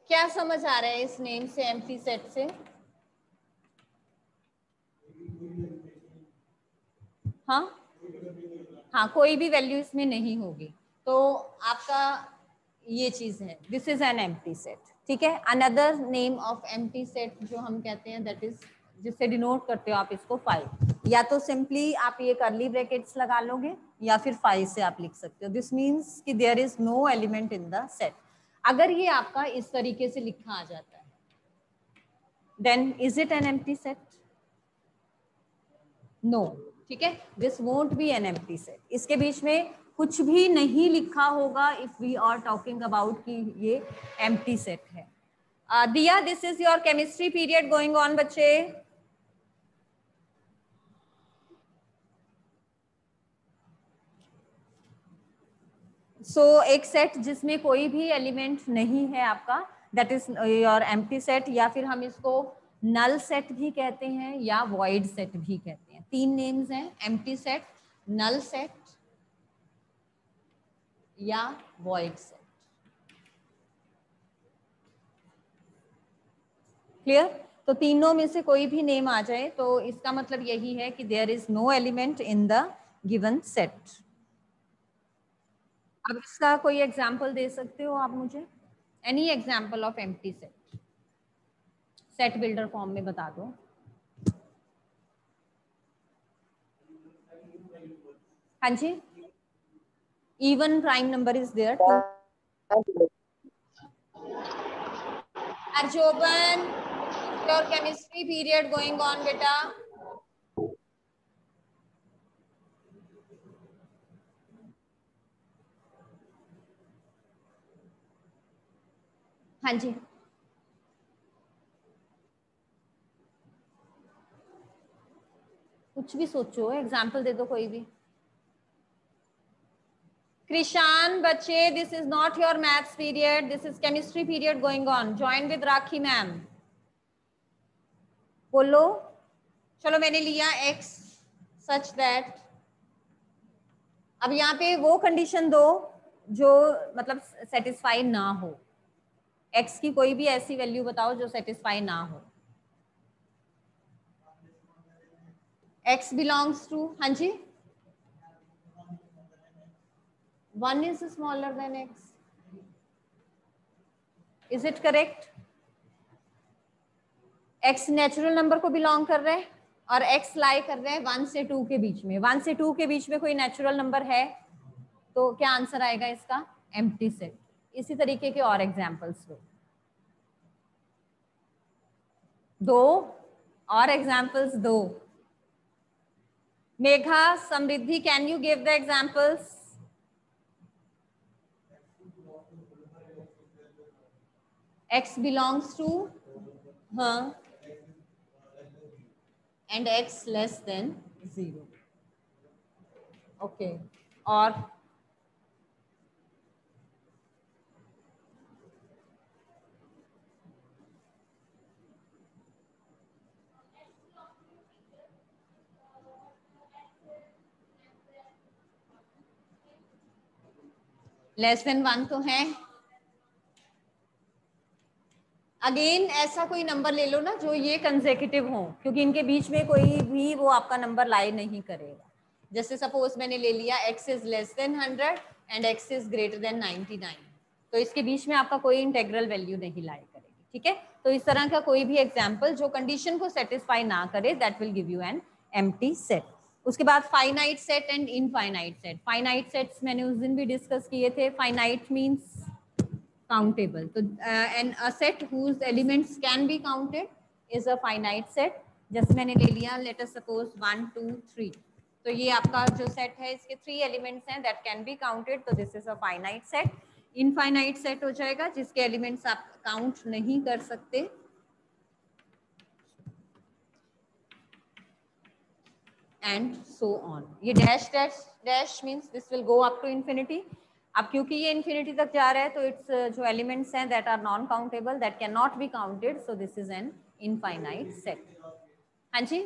क्या समझ आ रहा है इस नेम से, एम्प्टी सेट से? हाँ हाँ, कोई भी वैल्यू इसमें नहीं होगी, तो आपका ये चीज है, this is an empty set. ठीक है, another name of empty set जो हम कहते हैं, दैट इज, जिससे डिनोट करते हो आप इसको 5, या तो सिंपली आप ये कर्ली ब्रैकेट्स लगा लोगे या फिर 5 से आप लिख सकते हो। दिस मीन्स कि there is no element in the set. अगर ये आपका इस तरीके से लिखा आ जाता है, then is it an empty set? No. ठीक है, this won't be an empty set. इसके बीच में कुछ भी नहीं लिखा होगा if we are talking about कि ये एम्प्टी सेट है। Diya, this is your chemistry period going on बच्चे। सो एक सेट जिसमें कोई भी एलिमेंट नहीं है आपका, that is your empty set, या फिर हम इसको नल सेट भी कहते हैं या वॉइड सेट भी कहते हैं। 3 नेम्स हैं, एम्प्टी सेट, नल सेट या वॉइड सेट। क्लियर? तो तीनों में से कोई भी नेम आ जाए तो इसका मतलब यही है कि there is no element in the given set. अब इसका कोई एग्जांपल दे सकते हो आप मुझे? Any example of empty set, set builder form में बता दो। हाँ जी, even prime number is there two. Arjoban, your chemistry period going on बेटा। हाँ जी, कुछ भी सोचो, एग्जाम्पल दे दो कोई भी। Krishan, बच्चे, this is not your maths period, this is chemistry period going on. Join with Rakhi ma'am. बोलो। चलो, मैंने लिया x such that, अब यहाँ पे वो कंडीशन दो जो मतलब सेटिस्फाई ना हो। x की कोई भी ऐसी वैल्यू बताओ जो सेटिस्फाई ना हो। x belongs to, हाँ जी, 1 is smaller than x. Is it correct? x natural number को बिलोंग कर रहे हैं और x लाई कर रहे हैं 1 से 2 के बीच में। 1 से 2 के बीच में कोई नेचुरल नंबर है तो क्या आंसर आएगा इसका? Empty set. इसी तरीके के और एग्जांपल्स दो और एग्जांपल्स दो। Megha, Samriddhi, can you give the examples? x belongs to, हाँ, and x less than 0. Okay, और लेस देन 1 तो है। अगेन ऐसा कोई नंबर ले लो ना जो ये कंसेक्यूटिव हो, क्योंकि इनके बीच में कोई भी वो आपका नंबर लाई नहीं करेगा। जैसे सपोज मैंने ले लिया x is less than 100 and x is greater than 99, तो इसके बीच में आपका कोई इंटेग्रल वैल्यू नहीं लाई करेगी। ठीक है, तो इस तरह का कोई भी एग्जाम्पल जो कंडीशन को सेटिस्फाई ना करे, that will give you an empty set. उसके बाद finite set and infinite set. Finite sets मैंने उस दिन भी डिस्कस किए थे। फाइनाइट मीन्स countable, तो and a set whose elements can be counted is a finite set। जैसे मैंने ले लिया, let us suppose 1 2 3, तो ये आपका जो सेट है इसके 3 एलिमेंट्स हैं that can be counted, तो this is a finite set। Infinite set हो जाएगा जिसके एलिमेंट्स आप काउंट नहीं कर सकते, एंड सो ऑन। ये dash dash dash means this will go up to infinity. अब क्योंकि ये इन्फिनिटी तक जा रहा है तो इट्स जो एलिमेंट्स हैं that are non countable, that can not be counted, so this is an infinite set. हाँ जी,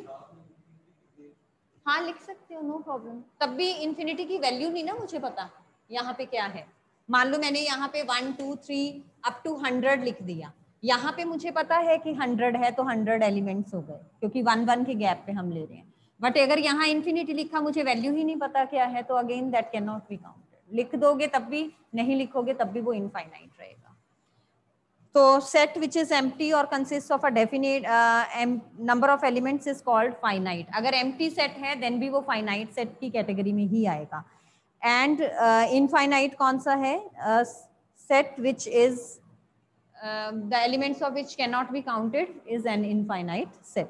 हाँ लिख सकते हो, नो प्रॉब्लम। तब भी इन्फिनिटी की वैल्यू नहीं ना मुझे पता यहाँ पे क्या है, मान लो मैंने यहाँ पे 1 2 3 अप टू 100 लिख दिया, यहाँ पे मुझे पता है कि 100 है तो 100 एलिमेंट्स हो गए क्योंकि 1 1 के गैप पे हम ले रहे हैं। बट अगर यहाँ इन्फिनिटी लिखा, मुझे वैल्यू ही नहीं पता क्या है, तो again that can not be counted. लिख दोगे तब भी, नहीं लिखोगे तब भी वो इनफाइनाइट रहेगा। तो सेट विच इज एम्प्टी और consist of a definite number of elements is called finite. अगर एम्प्टी सेट है देन भी वो फाइनाइट सेट की कैटेगरी में ही आएगा। एंड इनफाइनाइट कौन सा है? Set which is the elements of which cannot be counted is an infinite set.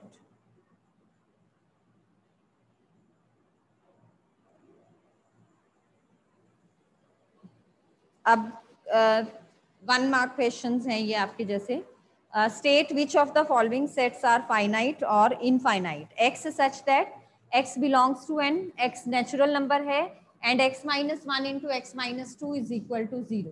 अब 1 मार्क क्वेश्चंस हैं ये आपके जैसे। State which of the following sets are finite और infinite. X such that x belongs to N, x natural number है, and x minus 1 into x minus 2 is equal to 0।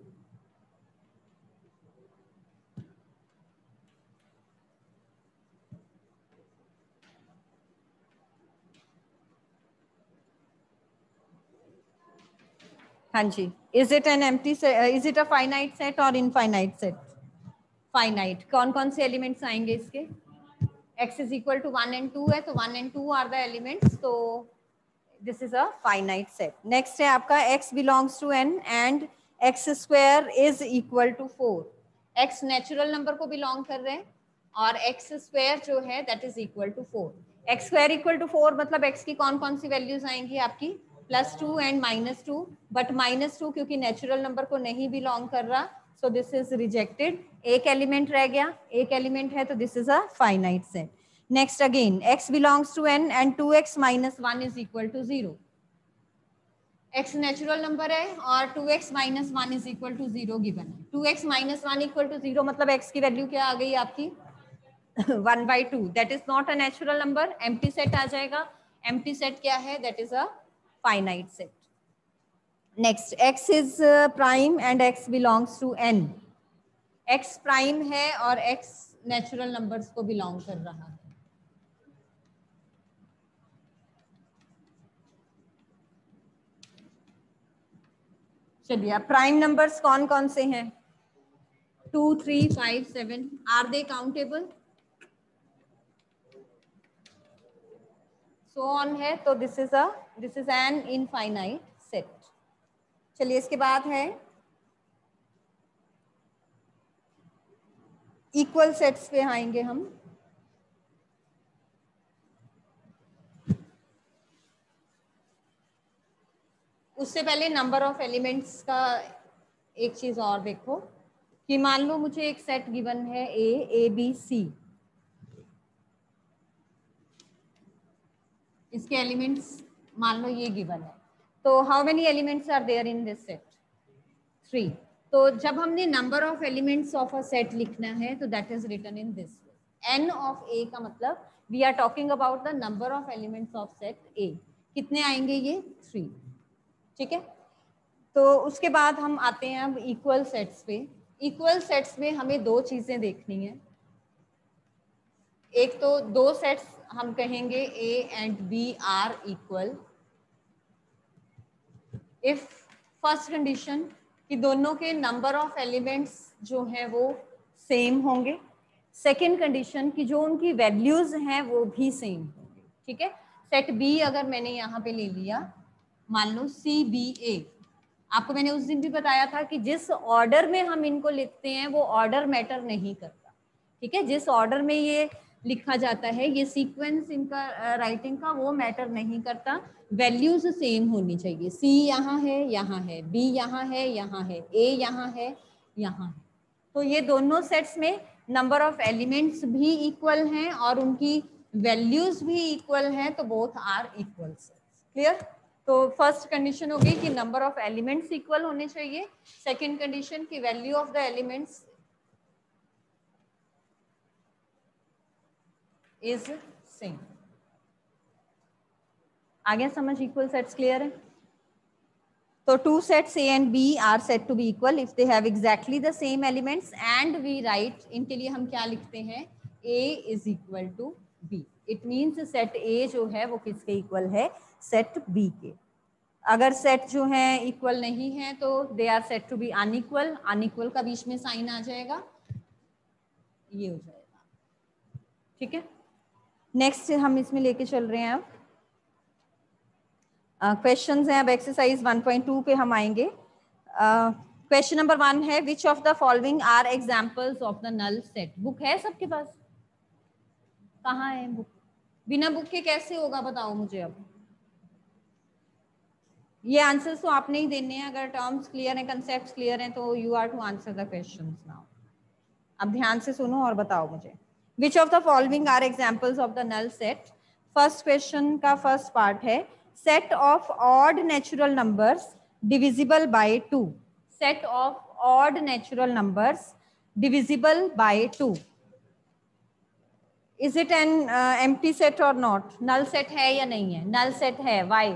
हाँ जी, is it an empty, is it a finite set और infinite set? Finite. कौन कौन से elements आएंगे इसके? x is equal to 1 and 2 है, तो 1 and 2 are the elements, तो this is a finite set. Next है आपका x belongs to n and x square is equal to 4. x natural number को बिलोंग कर रहे हैं और x स्क्वायर जो है that is equal to 4। x square equal to 4 मतलब x की कौन कौन सी वैल्यूज आएंगी आपकी? +2 एंड -2, बट -2 क्योंकि नेचुरल नंबर को नहीं बिलोंग कर रहा, so this is rejected. एक एलिमेंट रह गया, एक एलिमेंट है, तो this is a finite set. Next again, x belongs to n and 2x minus 1 is equal to 0. x natural number है और 2x minus 1 is equal to 0 given है। 2x minus 1 equal to 0 मतलब x की value क्या आ गई आपकी? 1/2. That is not a natural number, empty set आ जाएगा। एम्प्टी सेट क्या है? That is a finite set. Next, x is prime and x belongs to n। x prime है और x नेचुरल नंबर्स को बिलोंग कर रहा है। चलिए, प्राइम नंबर्स कौन कौन से हैं? 2 3 5 7। Are they countable? So on है, तो this is an infinite set. चलिए, इसके बाद है इक्वल सेट्स पे आएंगे हम। उससे पहले नंबर ऑफ एलिमेंट्स का एक चीज और देखो कि मान लो मुझे एक सेट गिवन है ए बी सी, इसके एलिमेंट्स मान लो ये गिवन है, तो how many elements are there in this set? 3। तो जब हमने number of elements of a set लिखना है तो that is written in this way. N of A का मतलब we are talking about the number of elements of set A. कितने आएंगे ये? 3। ठीक है, तो उसके बाद हम आते हैं अब इक्वल सेट्स पे। इक्वल सेट्स में हमें दो चीजें देखनी है। एक तो दो सेट्स हम कहेंगे A and B are equal if first condition कि दोनों के नंबर ऑफ एलिमेंट्स जो हैं वो सेम होंगे। सेकेंड कंडीशन कि जो उनकी वैल्यूज हैं वो भी सेम होंगे। ठीक है, सेट बी अगर मैंने यहाँ पे ले लिया, मान लो सी बी ए, आपको मैंने उस दिन भी बताया था कि जिस ऑर्डर में हम इनको लिखते हैं वो ऑर्डर मैटर नहीं करता। ठीक है, जिस ऑर्डर में ये लिखा जाता है, ये सीक्वेंस इनका राइटिंग का, वो मैटर नहीं करता। वैल्यूज सेम होनी चाहिए। सी यहाँ है, बी यहाँ है, ए यहाँ है, यहाँ है। तो ये दोनों सेट्स में नंबर ऑफ एलिमेंट्स भी इक्वल हैं और उनकी वैल्यूज भी इक्वल हैं, तो both are equal sets. Clear? तो फर्स्ट कंडीशन होगी कि नंबर ऑफ एलिमेंट्स इक्वल होने चाहिए। सेकंड कंडीशन की value of the elements is same. आगे समझ? इक्वल सेट्स क्लियर है? तो two sets A and B are set to be equal if they have exactly the same elements and we write, इनके लिए हम क्या लिखते हैं? A is equal to B. It means set A जो है वो किसके इक्वल है? सेट बी के। अगर सेट जो है इक्वल नहीं है तो they are set to be unequal, unequal का बीच में साइन आ जाएगा, ये हो जाएगा, ठीक है। नेक्स्ट हम इसमें लेके चल रहे हैं, अब क्वेश्चंस हैं, अब एक्सरसाइज 1.2 पे हम आएंगे। क्वेश्चन नंबर 1 है which of the following are examples of the null set. Book है सबके पास? कहाँ है बुक? बिना बुक के कैसे होगा बताओ मुझे। अब ये आंसर्स तो आपने ही देने हैं, अगर टर्म्स क्लियर हैं, कंसेप्ट क्लियर हैं, तो you are to answer the questions now. अब ध्यान से सुनो और बताओ मुझे, which of the following are examples of the null set. First question का फर्स्ट पार्ट है set of odd natural numbers divisible by 2। Set of odd natural numbers divisible by 2, is it an empty set और not? Null set है या नहीं है? नल set है, why?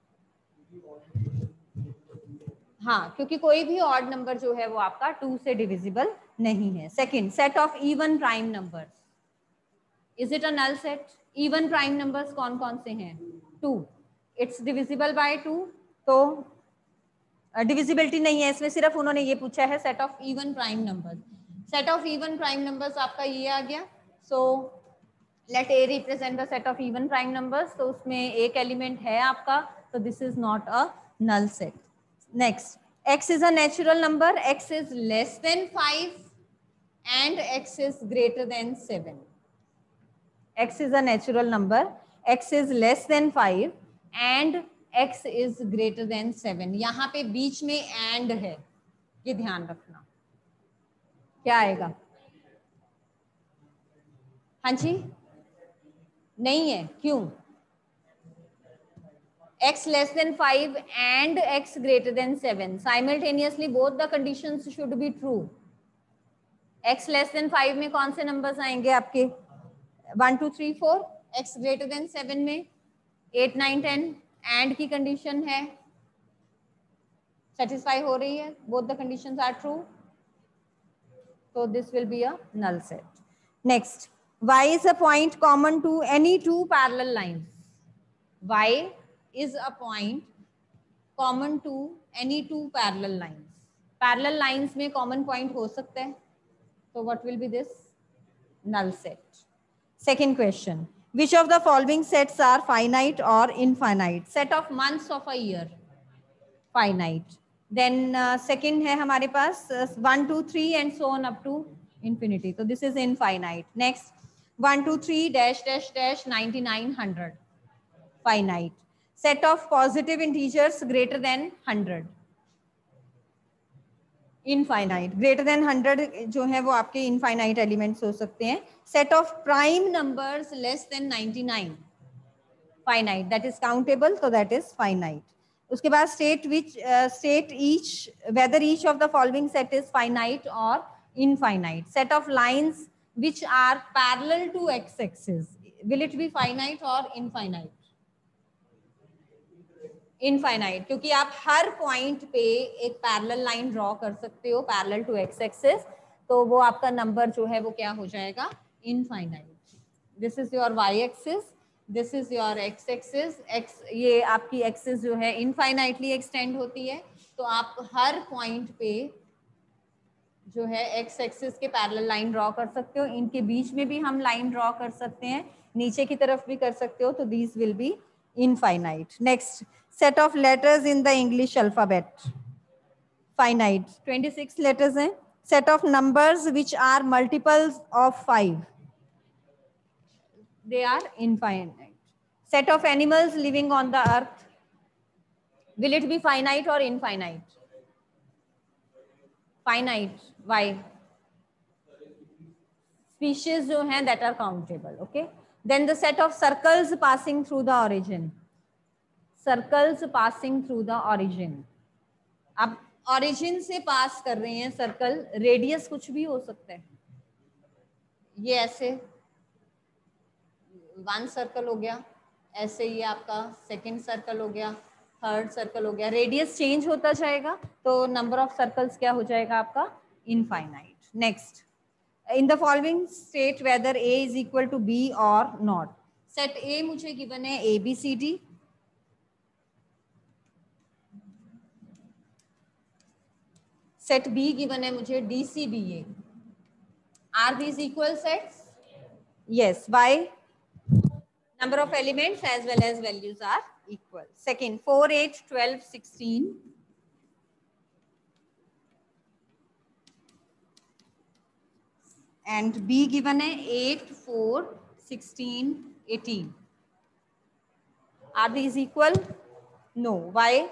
हाँ, क्योंकि कोई भी ऑड नंबर जो है वो आपका 2 से डिविजिबल नहीं है। Second, set of even prime numbers, is it a null set? Even prime numbers कौन कौन से हैं? 2, इट्स डिविजिबल बाय 2, तो डिविजिबिलिटी नहीं है इसमें, सिर्फ उन्होंने ये पूछा है set of even prime numbers. Set of even prime numbers आपका ये आ गया। So let A represent the set of even prime numbers, तो उसमें एक एलिमेंट है आपका, तो this is not a null set. Next, x is a natural number, x is less than 5 and x is greater than 7. x is a natural number, x is less than 5 and x is greater than 7. यहाँ पे बीच में and है, ये ध्यान रखना। क्या आएगा? हाँ जी, नहीं है, क्यों? x less than 5 and x greater than 7, simultaneously both the conditions should be true. x less than 5 में कौन से नंबर्स आएंगे आपके? 1 2 3 4। x greater than 7 में 8 9 10, एंड की कंडीशन है, सेटिस्फाई हो रही है, both the conditions are true, so this will be a null set. Next, y is a point common to any two parallel lines. y is a point common to any two parallel lines. Parallel lines में common point हो सकता है, so what will be this? Null set. Second question, which of the following sets are finite or infinite? Set of months of a year, finite. Then second है हमारे पास 1 2 3 and so on up to infinity, so this is infinite. Next, 1 2 3 dash dash dash 99 100, finite. Set of positive integers greater than 100, infinite. Greater than 100 जो है वो आपके infinite elements हो सकते हैं। Set of prime numbers less than 99, finite, that is countable, तो that is finite. उसके बाद state which state each whether each of the following set is finite और infinite. Set of lines which are parallel to x axis, will it be finite और infinite? Infinite, क्योंकि आप हर point पे एक parallel line draw कर सकते हो parallel to x axis, तो वो आपका नंबर जो है वो क्या हो जाएगा? Infinite. This is your y axis, this is your x axis. X, ये आपकी एक्सिस जो है इनफाइनाइटली एक्सटेंड होती है, तो आप हर पॉइंट पे जो है एक्स एक्सिस के पैरेलल लाइन ड्रॉ कर सकते हो। इनके बीच में भी हम लाइन ड्रॉ कर सकते हैं, नीचे की तरफ भी कर सकते हो, तो these will be infinite. Next, set of letters in the English alphabet, finite, 26 letters हैं. Set of numbers which are multiples of 5, they are infinite. Set of animals living on the earth, will it be finite or infinite? Finite. Why? Species जो हैं that are countable. Okay. Then the set of circles passing through the origin, circles passing through the origin. अब origin से pass कर रहे हैं circle, radius कुछ भी हो सकता है, ये ऐसे 1 सर्कल हो गया, ऐसे ये आपका सेकंड सर्कल हो गया, थर्ड सर्कल हो गया, रेडियस चेंज होता जाएगा, तो नंबर ऑफ सर्कल्स क्या हो जाएगा आपका? Infinite. Next, in the following state whether a is equal to b और नॉट। सेट A मुझे गिवन है ABCD, सेट बी गिवन है मुझे DCBA. Are these equal sets? Yes. Why? Number of elements as well as values are equal. Second, 4, 8, 12, 16. And B given है 8, 4, 16, 18. Are these equal? No. Why?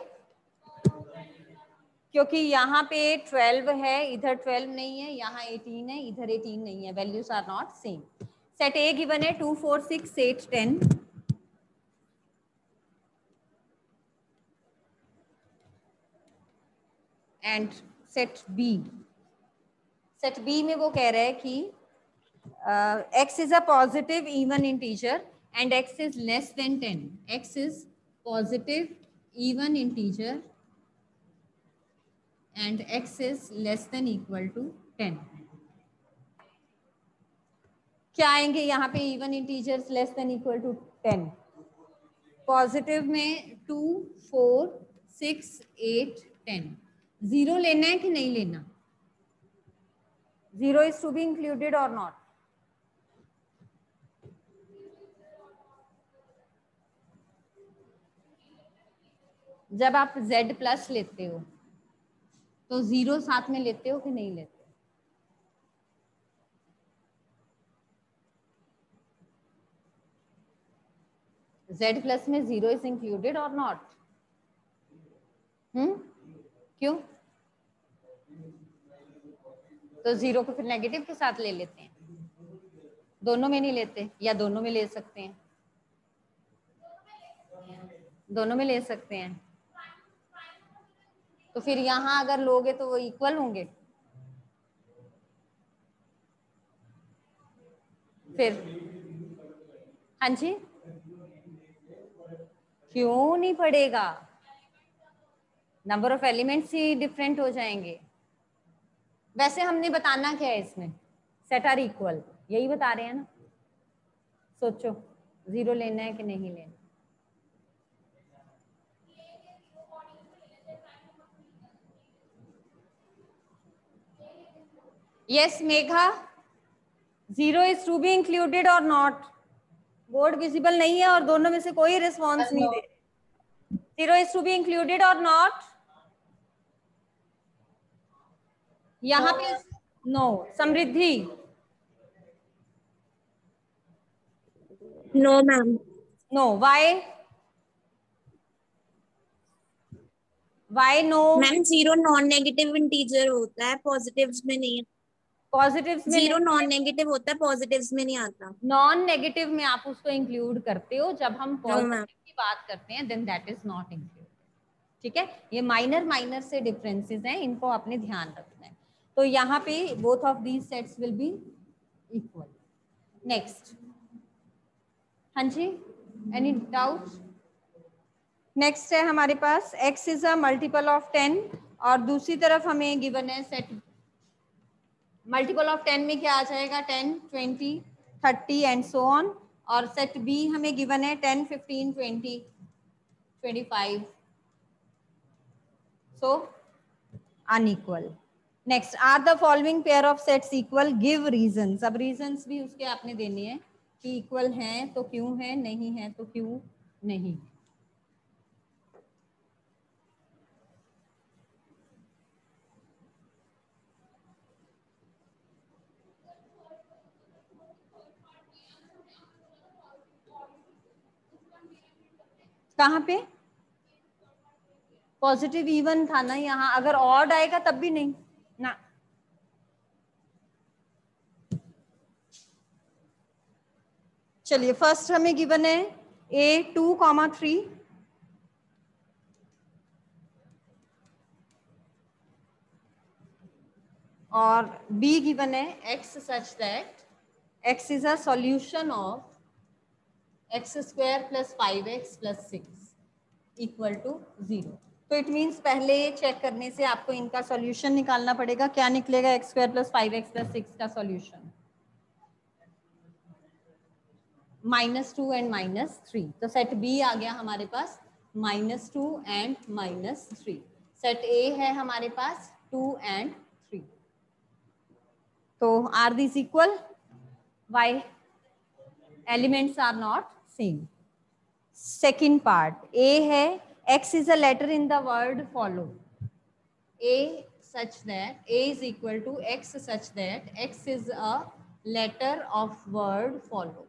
क्योंकि यहाँ पे 12 है, इधर 12 नहीं है, यहाँ 18 है, इधर 18 नहीं है. Values are not same. Set A given है 2, 4, 6, 8, 10. And set B. Set B में वो कह रहा है कि x is a positive even integer and x is less than 10. X is positive even integer and x is less than equal to 10. क्या आएंगे यहाँ पे even integers less than equal to 10? Positive में 2, 4, 6, 8, 10. 0 लेना है कि नहीं लेना? 0 is to be included or not? जब आप z प्लस लेते हो तो 0 साथ में लेते हो कि नहीं लेते? z प्लस में 0 is included or not? क्यों? तो 0 को फिर नेगेटिव के साथ ले लेते हैं. दोनों में नहीं लेते या दोनों में ले सकते हैं? दोनों में ले सकते हैं. तो फिर यहाँ अगर लोगे तो वो इक्वल होंगे. फिर हाँ जी, क्यों नहीं पड़ेगा? नंबर ऑफ एलिमेंट्स ही डिफरेंट हो जाएंगे. वैसे हमने बताना क्या है इसमें? सेट आर इक्वल, यही बता रहे हैं ना. सोचो 0 लेना है कि नहीं लेना? Yes Megha, 0 is to be included और नॉट? बोर्ड विजिबल नहीं है और दोनों में से कोई रिस्पॉन्स नहीं दे. 0 इज टू बी इंक्लूडेड और नॉट? यहाँ पे no. Samriddhi? No ma'am. No. Why no? Ma'am 0 non negative integer होता है, पॉजिटिव्स में नहीं. पॉजिटिव्स में 0 नॉन नेगेटिव होता है, पॉजिटिव्स में नहीं आता. नॉन नेगेटिव में आप उसको इंक्लूड करते हो. जब हम पॉजिटिव मैम. की बात करते हैं then that is not included. ठीक है, ये माइनर से डिफरेंसेस हैं, इनको आपने ध्यान रखना है. तो यहाँ पे both of these sets will be equal. Next. हाँ जी, एनी डाउट? नेक्स्ट है हमारे पास x is a multiple of 10 और दूसरी तरफ हमें गिवन है सेट. मल्टीपल ऑफ 10 में क्या आ जाएगा? 10, 20, 30 एंड सो ऑन. और सेट b हमें गिवन है 10, 15, 20, 25. So unequal. Next, are the following pair of sets equal? Give reasons. अब reasons भी उसके आपने देने हैं कि equal हैं तो क्यों है, नहीं है तो क्यों नहीं. कहाँ पे? पॉजिटिव इवन था ना यहाँ. अगर ऑड आएगा तब भी नहीं ना. चलिए फर्स्ट हमें गिवन है a 2, 3 और b गिवन है x such that x is a solution of x square plus 5x plus 6 equal to 0. तो इट मीन्स पहले चेक करने से आपको इनका सॉल्यूशन निकालना पड़ेगा. क्या निकलेगा? x square plus 5x plus 6 का सॉल्यूशन -2 एंड -3. तो सेट B आ गया हमारे पास -2 एंड -3. सेट A है हमारे पास 2 and 3. तो are these equal? Why? Elements are not same. Second part, A है X is a letter in the word follow. A such that A is equal to X such that X is a letter of word follow.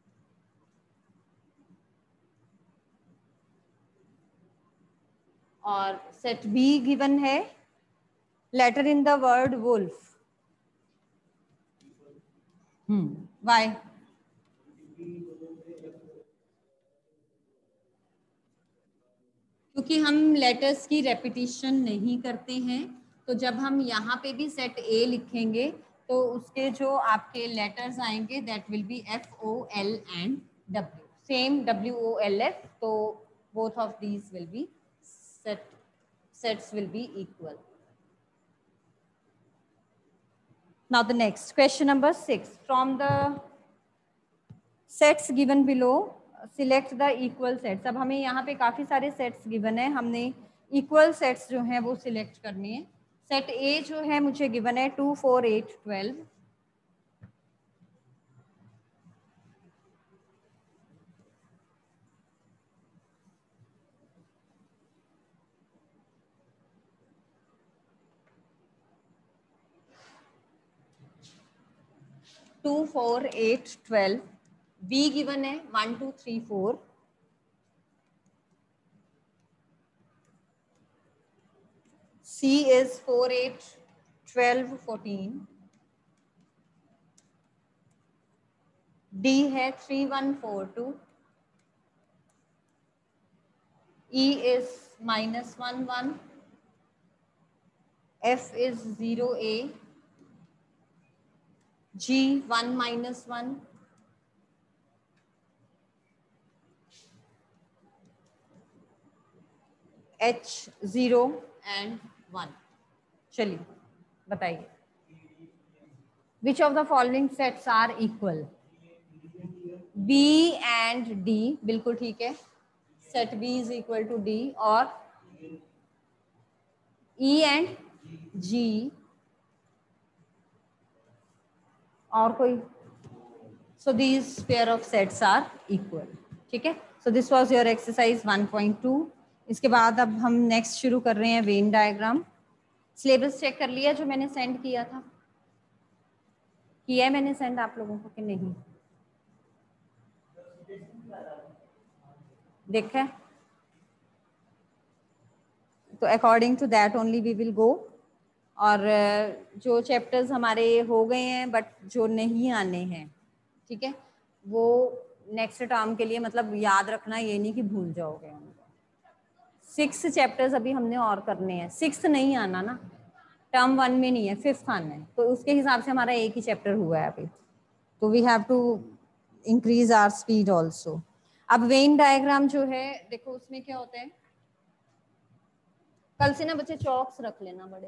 और set B given है letter in the word wolf. Why? क्योंकि हम letters की repetition नहीं करते हैं, तो जब हम यहाँ पे भी सेट A लिखेंगे तो उसके जो आपके लेटर्स आएंगे that will be FOL and W. Same WOLF. तो both of these will be sets will be equal. Now the next question number 6. From the sets given below, select the equal sets. अब हमें यहाँ पे काफी सारे sets given है, हमने equal sets जो हैं वो सिलेक्ट करनी है. सेट A जो है मुझे गिवन है 2, 4, 8, 12. टू 4 8 12. B गिवन है 1 2 3 4. C is 4 8 12 14. D है 3 1 4 2. E is -1 1. F is 0 A. G 1 -1. H 0 and 1. चलिए बताइए which of the following sets are equal? B and D. बिल्कुल ठीक है. Set B is equal to D. और E and G. और कोई? So these pair of sets are equal. ठीक है. So this was your exercise 1.2. इसके बाद अब हम नेक्स्ट शुरू कर रहे हैं वेन डायग्राम. सिलेबस चेक कर लिया जो मैंने सेंड किया था? किया है मैंने सेंड आप लोगों को कि नहीं? देखा? तो according to that only we will go. और जो चैप्टर्स हमारे हो गए हैं बट जो नहीं आने हैं, ठीक है, वो नेक्स्ट टर्म के लिए मतलब याद रखना, ये नहीं कि भूल जाओगे उनको. 6 चैप्टर्स अभी हमने और करने हैं. 6 नहीं आना ना, टर्म 1 में नहीं है, 5th आना है. तो उसके हिसाब से हमारा एक ही चैप्टर हुआ है अभी. तो we have to increase our speed also. अब वेन डायग्राम जो है देखो उसमें क्या होता है, कल से ना बच्चे चॉक्स रख लेना बड़े.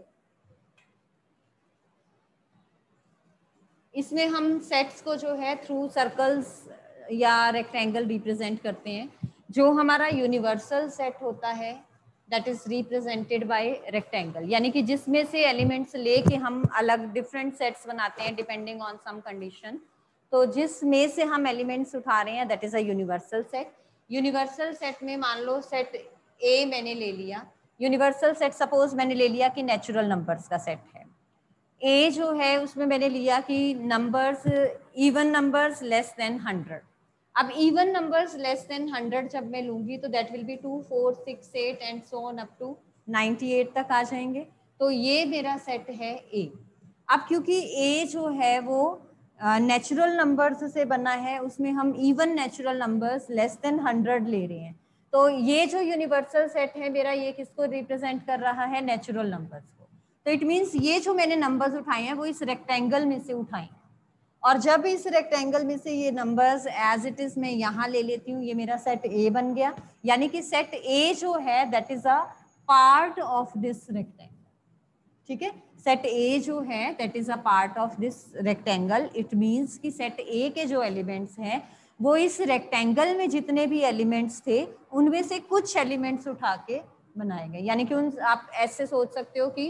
इसमें हम सेट्स को जो है थ्रू सर्कल्स या रेक्टेंगल रिप्रेजेंट करते हैं. जो हमारा यूनिवर्सल सेट होता है that is represented by rectangle, यानी कि जिसमें से एलिमेंट्स लेके हम अलग डिफरेंट सेट्स बनाते हैं डिपेंडिंग ऑन सम कंडीशन. तो जिसमें से हम एलिमेंट्स उठा रहे हैं that is a universal set. Universal set में मान लो सेट ए मैंने ले लिया. यूनिवर्सल सेट सपोज मैंने ले लिया कि नेचुरल नंबर्स का सेट है. ए जो है उसमें मैंने लिया कि numbers even numbers less than 100. अब इवन नंबर्स लेस देन 100 जब मैं लूंगी तो that will be 2 4 6 8 and so on up to 98 तक आ जाएंगे. तो ये मेरा सेट है ए. अब क्योंकि ए जो है वो नेचुरल नंबर्स से बना है, उसमें हम even natural numbers less than 100 ले रहे हैं. तो ये जो यूनिवर्सल सेट है मेरा, ये किसको रिप्रेजेंट कर रहा है? नेचुरल नंबर्स को. तो इट मीन्स ये जो मैंने नंबर्स उठाए हैं वो इस रेक्टेंगल में से उठाए हैं. और जब इस रेक्टेंगल में से ये नंबर्स एज इट इज मैं यहाँ ले लेती हूँ, ये मेरा सेट ए बन गया. यानी कि सेट ए जो है that is a part of this rectangle. ठीक है, सेट ए जो है that is a part of this rectangle. It means कि सेट ए के जो एलिमेंट्स हैं वो इस रेक्टेंगल में जितने भी एलिमेंट्स थे उनमें से कुछ एलिमेंट्स उठा के बनाए गए. यानी कि उन आप ऐसे सोच सकते हो कि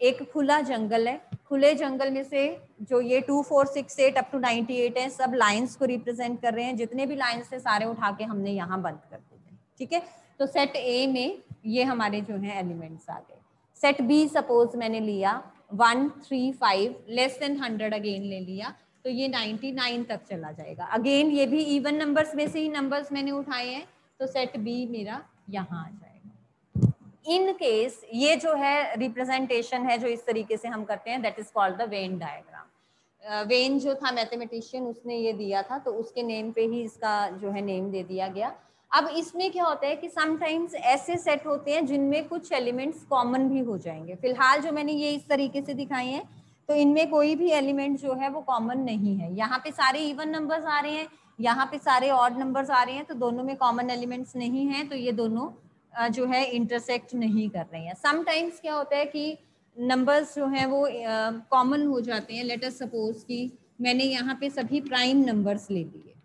एक खुला जंगल है, खुले जंगल में से जो ये 2 4 6 8 अप टू 98 है, सब लाइंस को रिप्रेजेंट कर रहे हैं। जितने भी लाइंस थे सारे उठा के हमने यहाँ बंद कर दिए, ठीक है। तो सेट ए में ये हमारे जो है एलिमेंट्स आ गए। सेट बी सपोज मैंने लिया 1 3 5 लेस देन 100 अगेन ले लिया, तो ये 99 तक चला जाएगा। अगेन ये भी इवन नंबर्स में से ही नंबर्स मैंने उठाए हैं, तो सेट बी मेरा यहाँ आ जाएगा। इन केस ये जो है रिप्रेजेंटेशन है जो इस तरीके से हम करते हैं, that is called the Venn diagram. Venn जो था मैथमेटिशियन उसने ये दिया था, तो उसके नेम पे ही इसका जो है नेम दे दिया गया। अब इसमें क्या होता है कि समटाइम्स ऐसे सेट होते हैं जिनमें कुछ एलिमेंट्स कॉमन भी हो जाएंगे। फिलहाल जो मैंने ये इस तरीके से दिखाई है, तो इनमें कोई भी एलिमेंट जो है वो कॉमन नहीं है। यहाँ पे सारे इवन नंबर्स आ रहे हैं, यहाँ पे सारे ऑड नंबर्स आ रहे हैं, तो दोनों में कॉमन एलिमेंट्स नहीं है, तो ये दोनों जो है इंटरसेक्ट नहीं कर रहे हैं। समटाइम्स क्या होता है कि नंबर्स जो हैं वो कॉमन हो जाते हैं। लेट अस सपोज कि मैंने यहाँ पे सभी प्राइम नंबर्स ले लिए,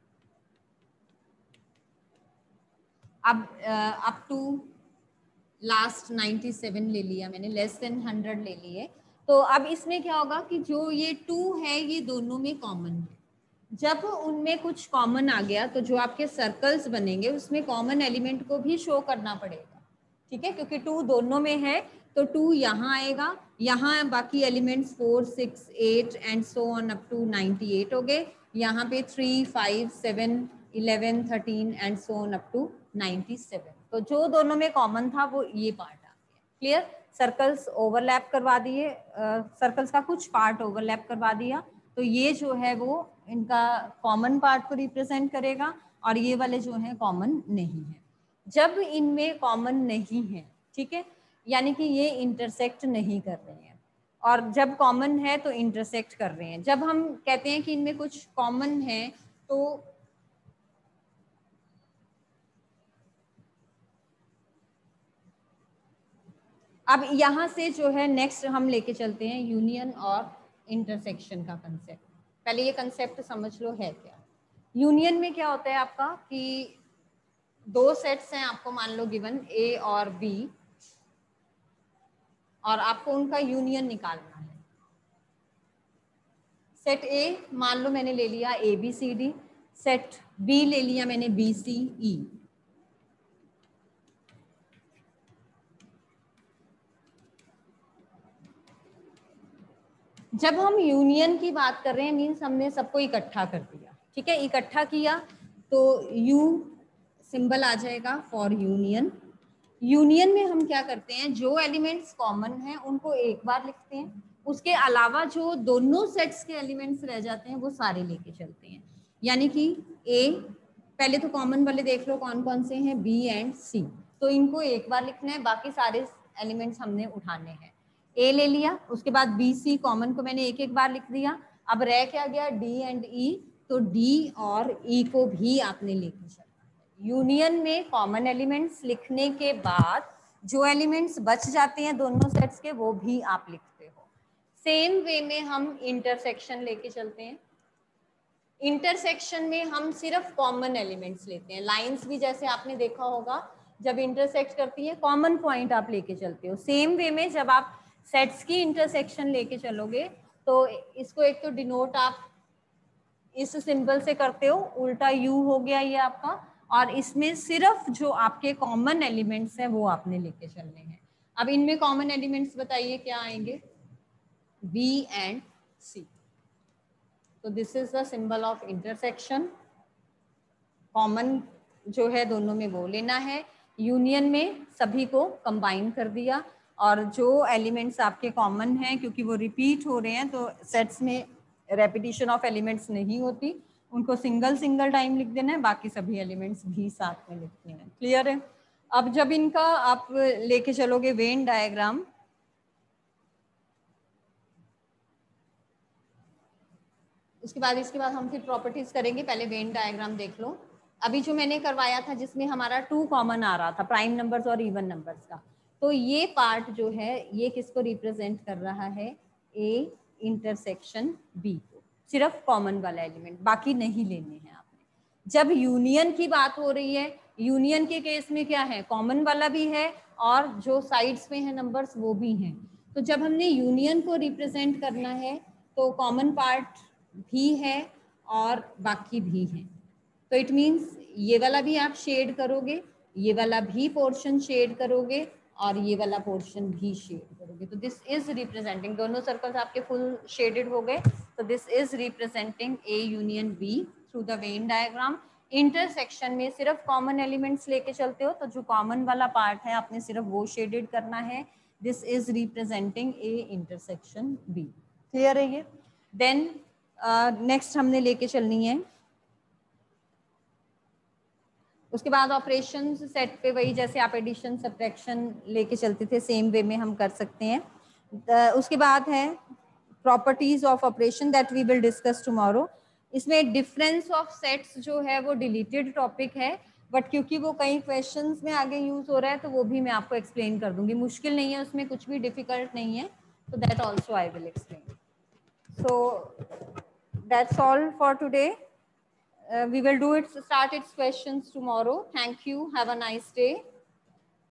अब अप टू लास्ट 97 ले लिया मैंने, लेस देन 100 ले लिए। तो अब इसमें क्या होगा कि जो ये 2 है ये दोनों में कॉमन है। जब उनमें कुछ कॉमन आ गया तो जो आपके सर्कल्स बनेंगे उसमें कॉमन एलिमेंट को भी शो करना पड़ेगा, ठीक है, क्योंकि 2 दोनों में है, तो 2 यहाँ आएगा, यहाँ बाकी elements 4 6 8 and so on up to 98 हो गए, यहाँ पे 3 5 7 11 13 and so on up to 97। तो जो दोनों में कॉमन था वो ये पार्ट आ गया। क्लियर? सर्कल्स ओवरलैप करवा दिए, सर्कल्स का कुछ पार्ट ओवरलैप करवा दिया, तो ये जो है वो इनका कॉमन पार्ट को रिप्रेजेंट करेगा, और ये वाले जो है कॉमन नहीं है। जब इनमें कॉमन नहीं है, ठीक है, यानी कि ये इंटरसेक्ट नहीं कर रहे हैं, और जब कॉमन है तो इंटरसेक्ट कर रहे हैं। जब हम कहते हैं कि इनमें कुछ कॉमन है, तो अब यहाँ से जो है नेक्स्ट हम लेके चलते हैं यूनियन और इंटरसेक्शन का कंसेप्ट। पहले ये कंसेप्ट समझ लो है क्या। यूनियन में क्या होता है आपका कि 2 सेट्स हैं आपको मान लो गिवन ए और बी, और आपको उनका यूनियन निकालना है। सेट ए मान लो मैंने ले लिया A B C D, set B ले लिया मैंने बी सी ई। जब हम यूनियन की बात कर रहे हैं मीन्स हमने सबको इकट्ठा कर दिया, ठीक है, इकट्ठा किया तो यू सिंबल आ जाएगा फॉर यूनियन। यूनियन में हम क्या करते हैं, जो एलिमेंट्स कॉमन हैं उनको एक बार लिखते हैं, उसके अलावा जो दोनों सेट्स के एलिमेंट्स रह जाते हैं वो सारे लेके चलते हैं। यानी कि ए, पहले तो कॉमन वाले देख लो कौन कौन से हैं, बी एंड सी, तो इनको एक बार लिखना है, बाकी सारे एलिमेंट्स हमने उठाने हैं। ए ले लिया, उसके बाद बी सी कॉमन को मैंने एक एक बार लिख दिया। अब रह क्या गया, डी एंड ई, तो डी और ई को भी आपने लेके चलना है। यूनियन में कॉमन एलिमेंट्स लिखने के बाद जो एलिमेंट्स बच जाते हैं दोनों सेट्स के वो भी आप लिखते हो। सेम वे में हम इंटरसेक्शन लेके चलते हैं। इंटरसेक्शन में हम सिर्फ कॉमन एलिमेंट्स लेते हैं। लाइंस भी जैसे आपने देखा होगा जब इंटरसेक्ट करती है कॉमन पॉइंट आप लेके चलते हो। सेम वे में जब आप सेट्स की इंटरसेक्शन लेके चलोगे तो इसको एक तो डिनोट आप इस सिंबल से करते हो, उल्टा यू हो गया ये आपका, और इसमें सिर्फ जो आपके कॉमन एलिमेंट्स हैं वो आपने लेके चलने हैं। अब इनमें कॉमन एलिमेंट्स बताइए क्या आएंगे, बी एंड सी। तो this is the symbol of intersection. Common जो है दोनों में वो लेना है, यूनियन में सभी को कंबाइन कर दिया, और जो एलिमेंट्स आपके कॉमन हैं क्योंकि वो रिपीट हो रहे हैं तो सेट्स में रेपिटेशन ऑफ एलिमेंट्स नहीं होती, उनको सिंगल सिंगल टाइम लिख देना है, बाकी सभी एलिमेंट्स भी साथ में लिखने हैं। क्लियर है? अब जब इनका आप लेके चलोगे वेन डायग्राम, उसके बाद इसके बाद हम फिर प्रॉपर्टीज करेंगे। पहले वेन डायग्राम देख लो। अभी जो मैंने करवाया था जिसमें हमारा 2 कॉमन आ रहा था, प्राइम नंबर्स और इवन नंबर्स का, तो ये पार्ट जो है ये किसको रिप्रेजेंट कर रहा है, ए इंटरसेक्शन बी को, सिर्फ कॉमन वाला एलिमेंट, बाकी नहीं लेने हैं आपने। जब यूनियन की बात हो रही है, यूनियन के केस में क्या है, कॉमन वाला भी है और जो साइड्स में है नंबर्स वो भी हैं। तो जब हमने यूनियन को रिप्रेजेंट करना है तो कॉमन पार्ट भी है और बाकी भी है, तो इट मीन्स ये वाला भी आप शेड करोगे, ये वाला भी पोर्शन शेड करोगे और ये वाला पोर्शन भी शेड करोगे, तो दिस इज रिप्रेजेंटिंग, दोनों सर्कल्स आपके फुल शेडेड हो गए, तो this is representing A union B through the Venn diagram. Intersection में सिर्फ कॉमन एलिमेंट्स लेके चलते हो, तो जो कॉमन वाला पार्ट है आपने सिर्फ वो शेडेड करना है, this is representing A intersection B. Clear है ये? देन नेक्स्ट हमने लेके चलनी है, उसके बाद ऑपरेशन सेट पे वही जैसे आप एडिशन सब्ट्रैक्शन लेके चलते थे सेम वे में हम कर सकते हैं। उसके बाद है properties of operation that we will discuss tomorrow. इसमें डिफरेंस ऑफ सेट्स जो है वो डिलीटेड टॉपिक है, बट क्योंकि वो कई क्वेश्चंस में आगे यूज हो रहा है तो वो भी मैं आपको एक्सप्लेन कर दूंगी, मुश्किल नहीं है उसमें, कुछ भी डिफिकल्ट नहीं है, तो that also I will explain. So that's all for today. We will start its questions tomorrow. Thank you. Have a nice day.